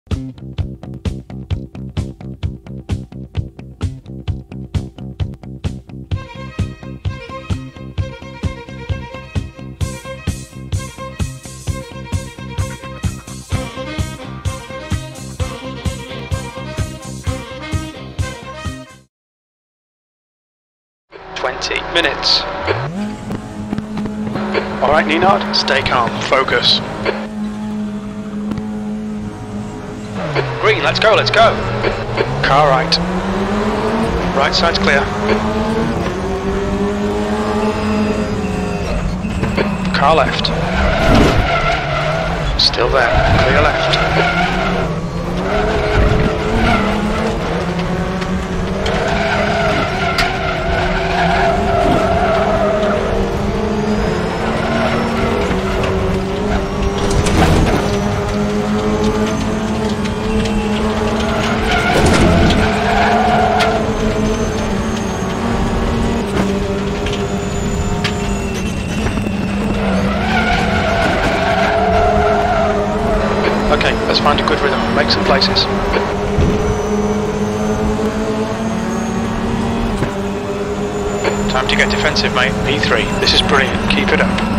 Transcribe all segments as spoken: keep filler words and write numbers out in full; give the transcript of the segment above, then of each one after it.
twenty minutes. Alright, Nenad, stay calm, focus. Green, let's go, let's go. Car right. Right side's clear. Car left. Still there, clear left. Okay, let's find a good rhythm, make some places. Time to get defensive, mate. P three, this is brilliant, keep it up.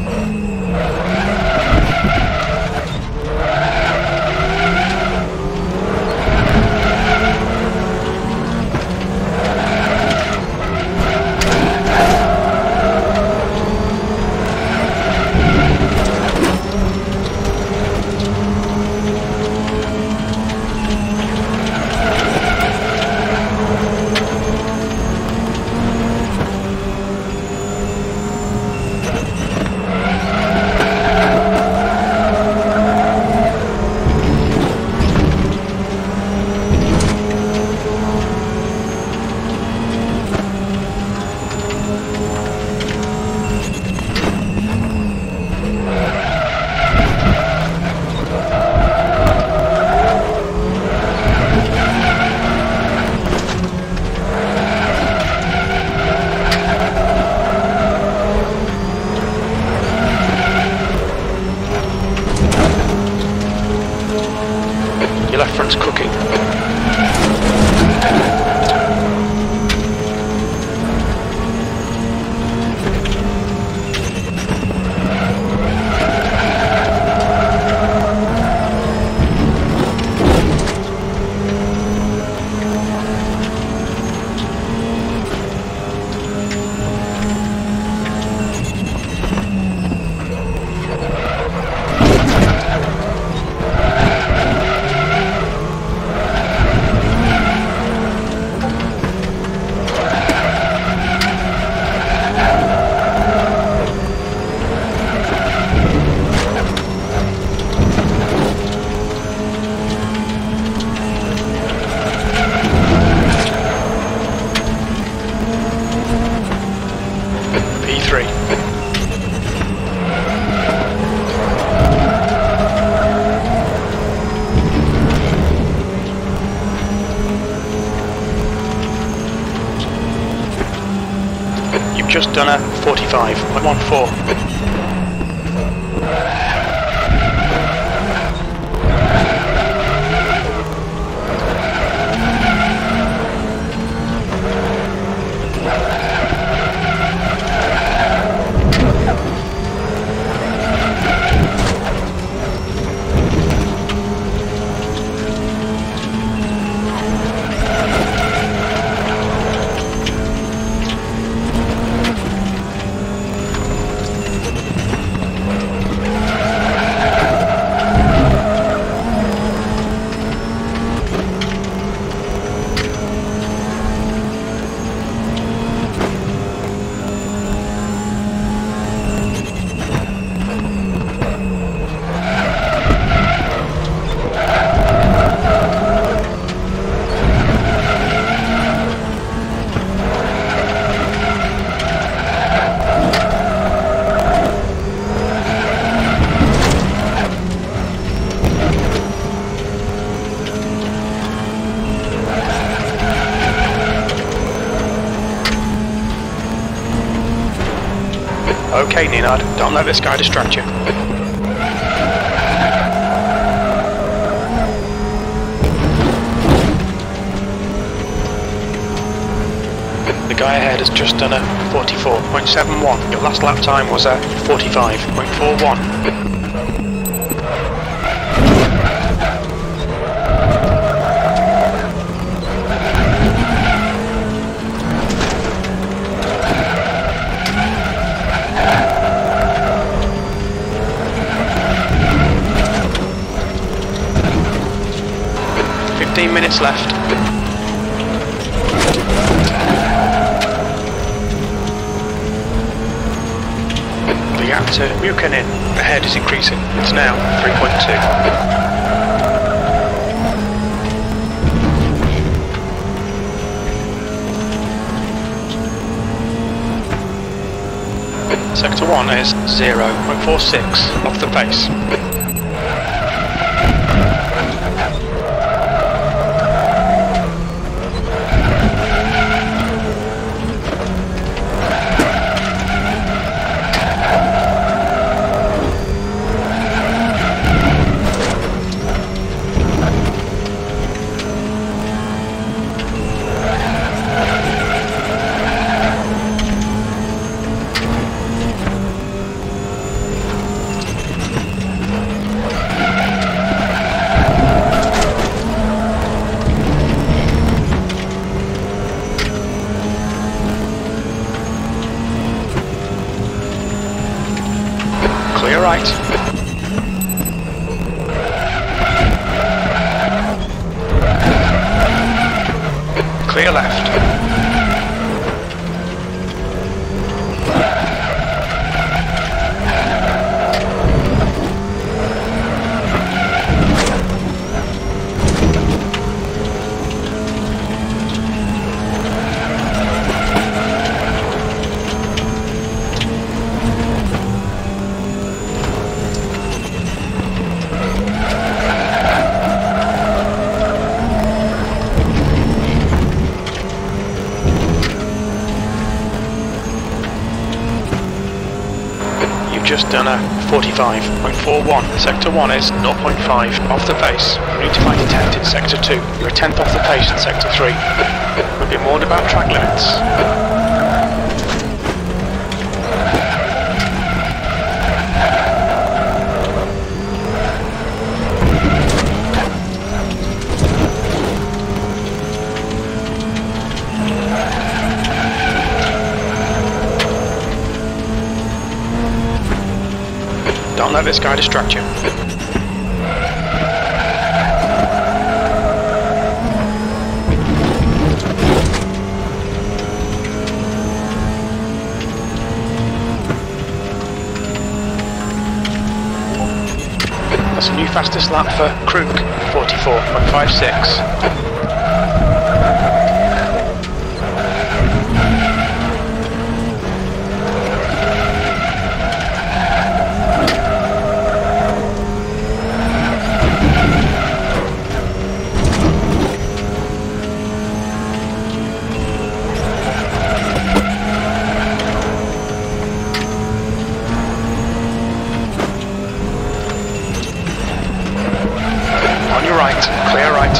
Your left front's cooking. P three. You've just done a forty-five, I'm on four. Okay, Nenad, don't let this guy distract you. guy ahead has just done a forty-four point seven one. Your last lap time was a forty-five point four one. fifteen minutes left. The gap to Mukanin ahead is increasing. It's now three point two. Sector one is zero point four six off the pace. Clear right. Clear left. Just done a forty-five point four one. Sector one is zero point five off the pace. You need to find a tenth in Sector two. You're a tenth off the pace in Sector three. We'll be warned about track limits. Don't let this guy distract you. That's a new fastest lap for Krug, forty-four point five six. Right, clear right.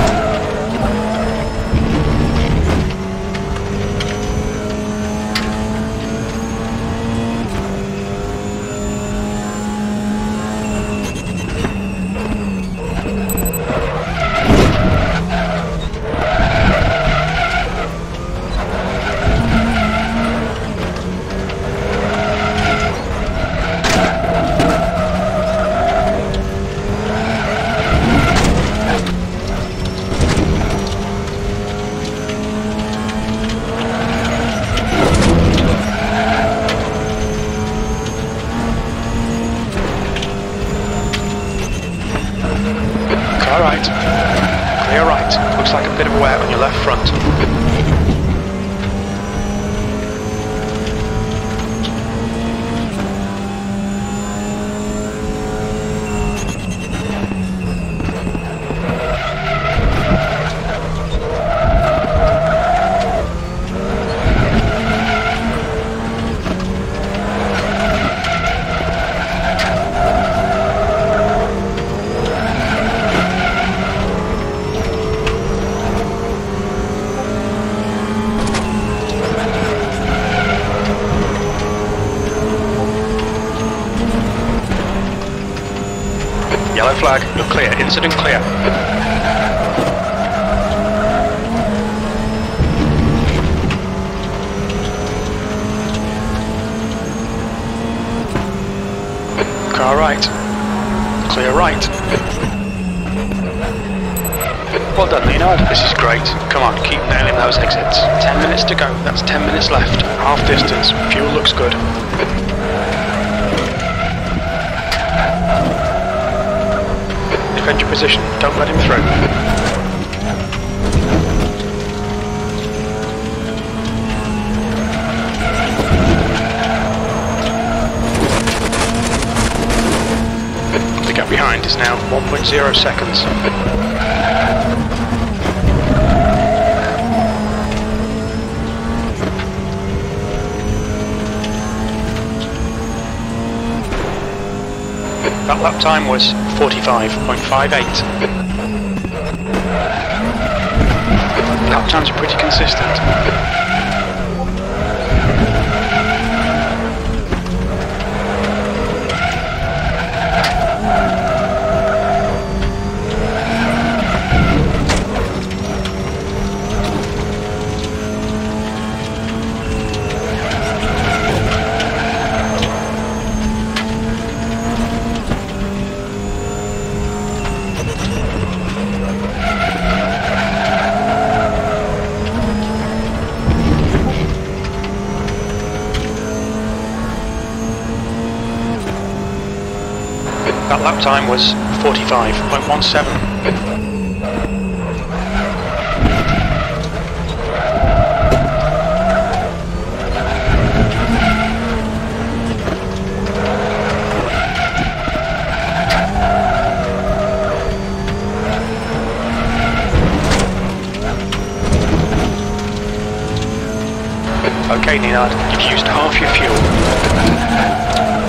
Car right. Clear right. Looks like a bit of wear on your left front. flag, you're clear. Incident clear. Car right. Clear right. Well done, Leonard. This is great. Come on, keep nailing those exits. Ten minutes to go. That's ten minutes left. Half distance. Fuel looks good. Defend your position. Don't let him through. The gap behind is now one point zero seconds. That lap time was forty-five point five eight. Lap times are pretty consistent. That lap time was forty-five point one seven. Okay, Nenad, you've used half your fuel.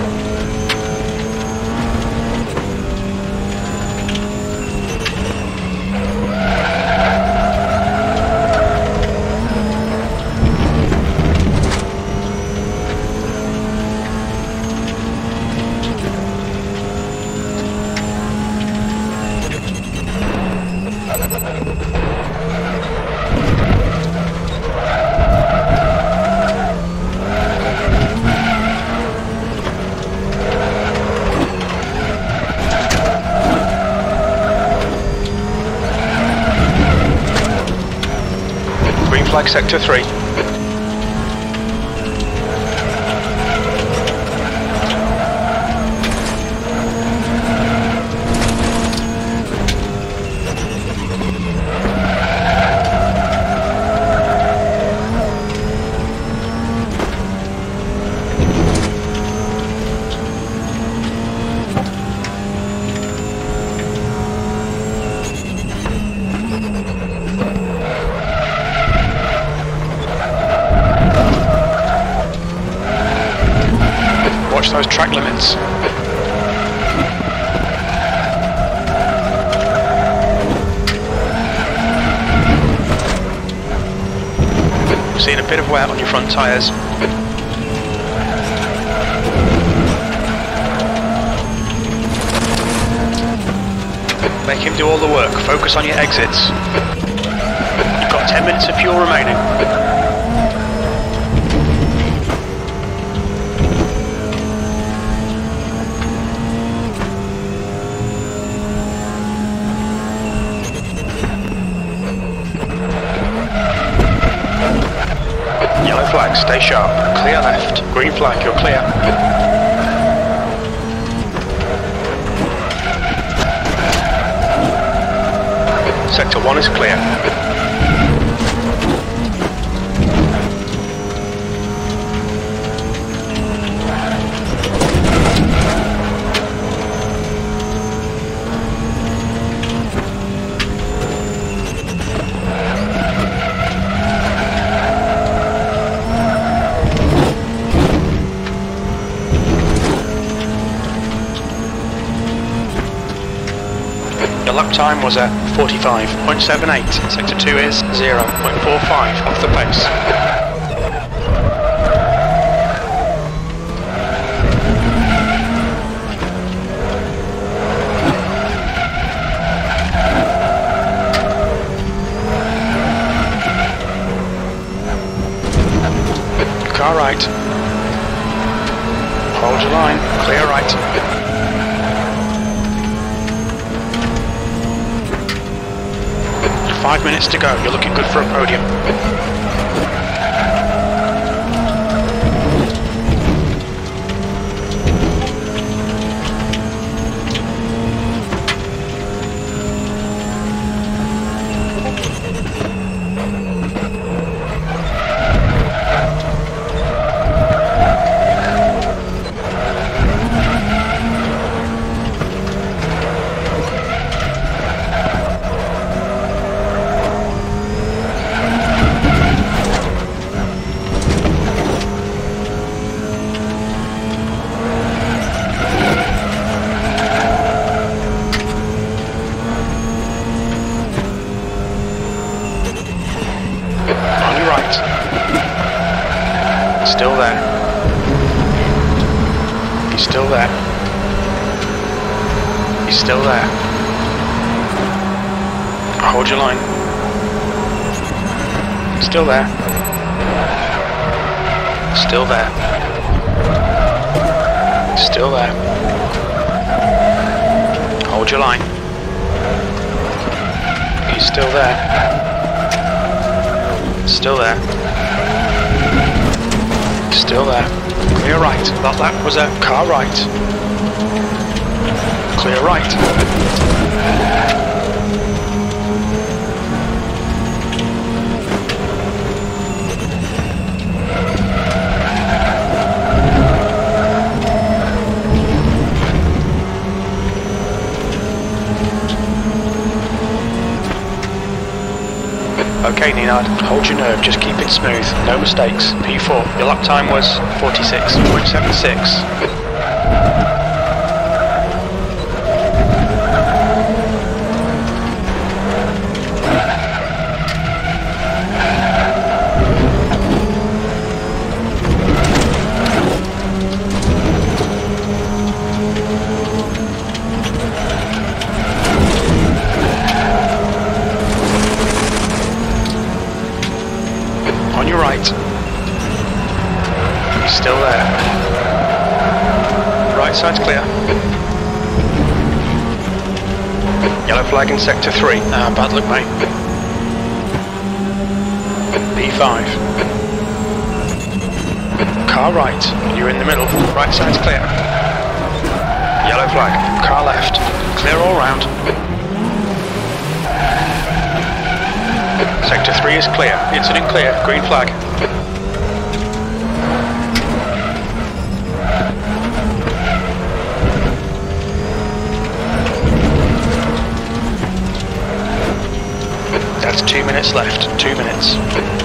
Flag sector three. Watch those track limits. We're seeing a bit of wear on your front tyres. Make him do all the work. Focus on your exits. You've got ten minutes of fuel remaining. Yellow flag, stay sharp. Clear left. Green flag, you're clear. Sector one is clear. Your lap time was at forty-five point seven eight. Sector two is zero point four five off the pace. Car right. Hold your line. Clear right. Five minutes to go. You're looking good for a podium. Still there. He's still there. He's still there. Hold your line. Still there. Still there. Still there. Hold your line. He's still there. Still there. Still there. Clear right. That lap was a car right. Clear right. Okay, Nenad, hold your nerve, just keep it smooth, no mistakes. P four, your lap time was forty-six point seven six. On your right. He's still there. Right side's clear. Yellow flag in sector three. Ah, bad luck, mate. P five. Car right. You're in the middle. Right side's clear. Yellow flag. Car left. Clear all round. Sector three is clear. Incident clear. Green flag. That's two minutes left. Two minutes.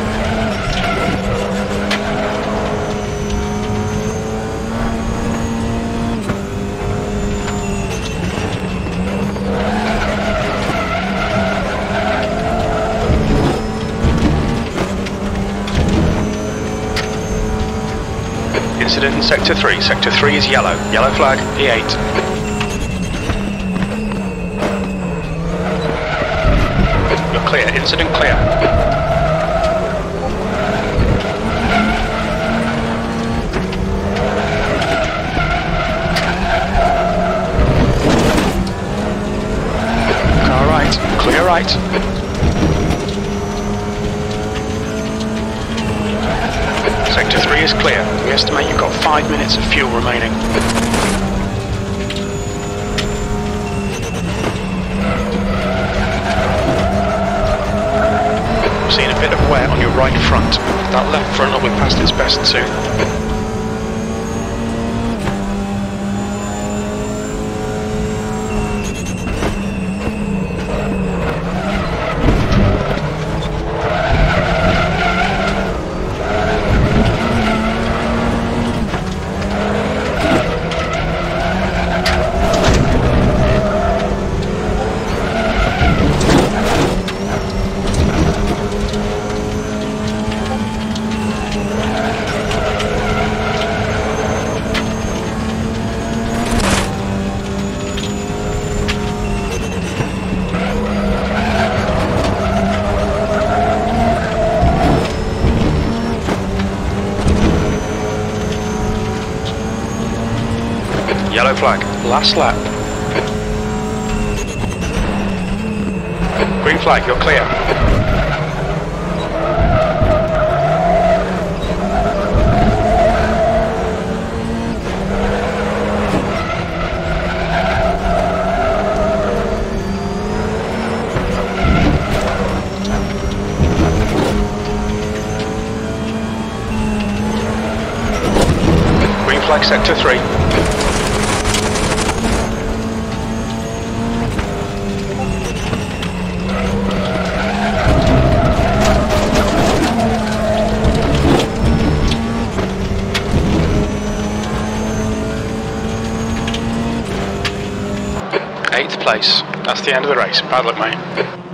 Incident in sector three. Sector three is yellow. Yellow flag, P eight. You're clear. Incident clear. Car right. Clear right. Sector three is clear. We estimate you've got five minutes of fuel remaining. We've seen a bit of wear on your right front. That left front will be past its best soon. flag. Last lap. Green flag, you're clear. Green flag, sector three. Eighth place. That's the end of the race. Bad luck, mate.